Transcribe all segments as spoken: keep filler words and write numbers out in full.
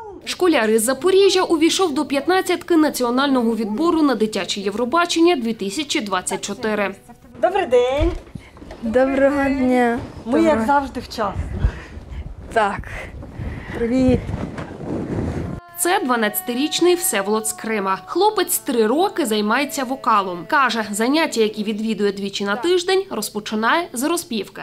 Школяр із Запоріжжя увійшов до п'ятнадцятки національного відбору на дитяче Євробачення дві тисячі двадцять чотири. Добрий день. Доброго дня. Ми, Доброго. як завжди, вчасно. Так. Привіт. Це дванадцятирічний Всеволод з Крима. Хлопець три роки займається вокалом. Каже, заняття, які відвідує двічі на тиждень, розпочинає з розпівки.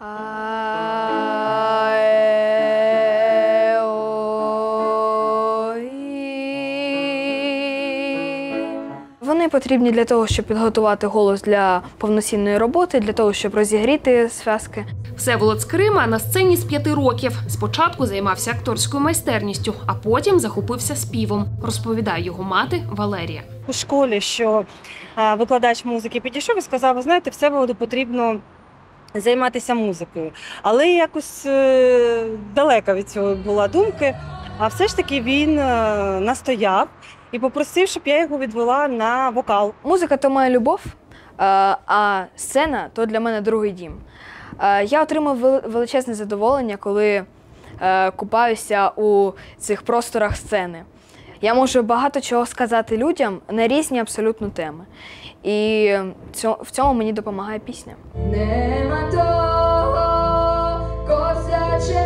Вони потрібні для того, щоб підготувати голос для повноцінної роботи, для того, щоб розігріти зв'язки. Всеволод з Крима на сцені з п'яти років. Спочатку займався акторською майстерністю, а потім захопився співом, розповідає його мати Валерія. У школі, що викладач музики підійшов і сказав, ви знаєте, Всеволоду потрібно займатися музикою. Але якось далека від цього була думки, а все ж таки він настояв і попросив, щоб я його відвела на вокал. Музика – то моя любов, а сцена – то для мене другий дім. Я отримав величезне задоволення, коли купаюся у цих просторах сцени. Я можу багато чого сказати людям на різні абсолютно теми. І в цьому мені допомагає пісня. Нема того козаченька,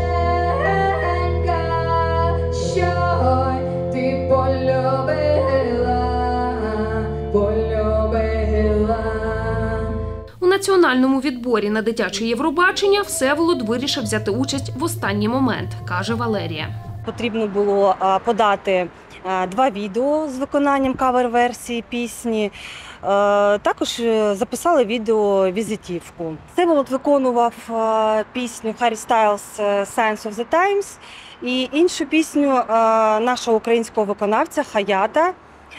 що ти полюбила, полюбила. У національному відборі на дитяче Євробачення Всеволод вирішив взяти участь в останній момент, каже Валерія. Потрібно було подати два відео з виконанням кавер-версії пісні. Також записали відео-візитівку. Всеволод виконував пісню Harry Styles «Signs of the Times» і іншу пісню нашого українського виконавця Хаята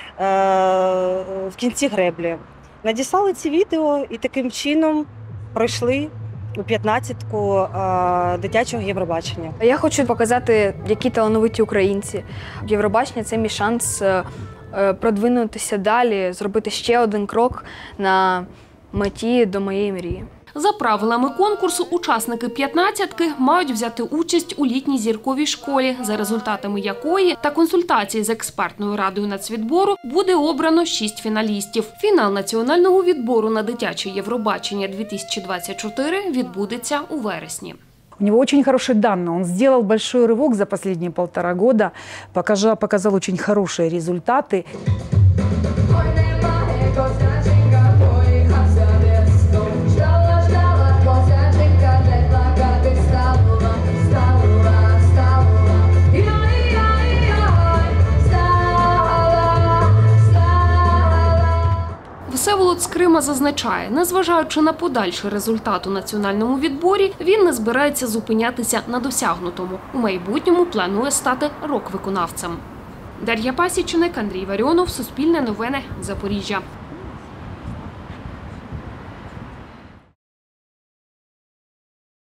«В кінці греблі». Надіслали ці відео і таким чином пройшли у п'ятнадцятку дитячого Євробачення. Я хочу показати, які талановиті українці. Євробачення – це мій шанс продвинутися далі, зробити ще один крок на меті до моєї мрії. За правилами конкурсу, учасники п'ятнадцятки мають взяти участь у літній зірковій школі, за результатами якої та консультації з експертною радою нацвідбору буде обрано шість фіналістів. Фінал національного відбору на дитяче Євробачення дві тисячі двадцять чотири відбудеться у вересні. У него очень хорошие данные. Он сделал большой рывок за последние полтора года, показал, показал очень хорошие результаты. Всеволод з Крима зазначає, незважаючи на подальший результат у національному відборі, він не збирається зупинятися на досягнутому. У майбутньому планує стати рок-виконавцем. Дар'я Пасічник, Андрій Варіонов, Суспільне новини, Запоріжжя.